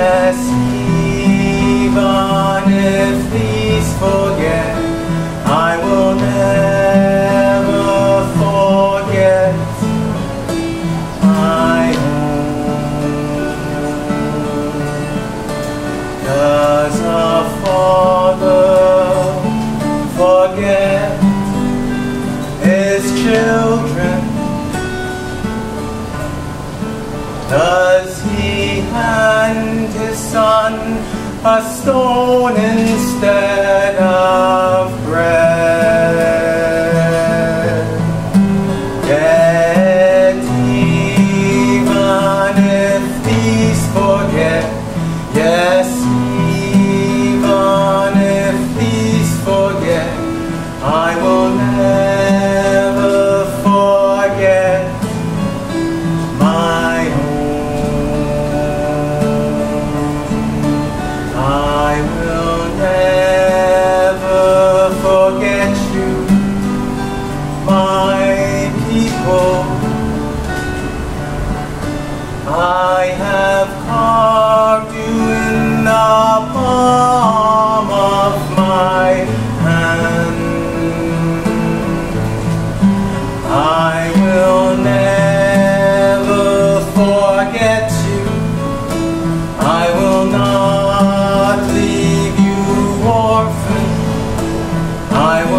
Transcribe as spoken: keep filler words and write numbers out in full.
Yes, even if these forget, I will never forget my home. 'Cause a father forget his children. Does he hand his son a stone instead of bread? Yet even if these forget, yes, even if these forget, I will never forget my I will never forget you, my people. I have carved you in the palm of my hand. I will never forget you. I will not leave you orphan. I will